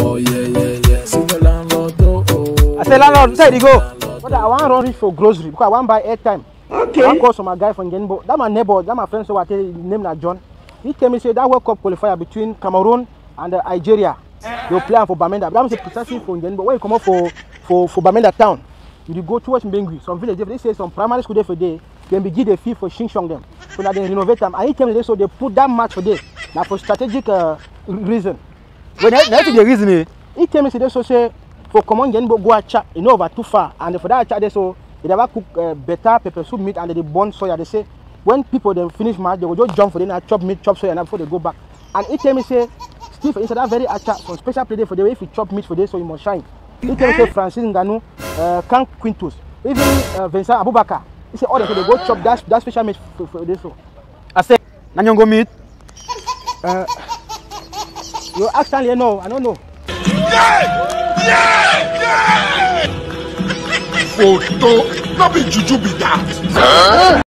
Oh yeah. See the landlord oh. I say landlord, say you go. But I want to run for grocery because I want to buy airtime. Okay. I want to call some guy from Nyongo. That my neighbor, that my friend, so I tell you, name na John. He tell me say that World Cup qualifier between Cameroon and Nigeria. They play for Bamenda. That was precisely for Nyongo. When you come up for Bamenda town, you go towards Mbengui. Some village, they say some primary school there for day. Then begin the fee for Shingshong them. So that they renovate them. And he tell me so they put that match for day. Now for strategic reason. When that's the reason. He tell me so say for common Nyongo go a chat, you know, over too far. And for that chat they so they never cook better pepper soup meat and they burn soya. They say when people then finish match, they will just jump for them and chop meat, chop soya, and before they go back. And he tell me say, Steve, instead that very acha, some special play for the way if you chop meat for this, so you must shine. He tell me say Francis Ngannou, Kank Quintus, even Vincent Abubakar. He say all they go chop that special meat for this. So I say, Nyongo meat. You actually know, I don't know. Photo, not be juju be that.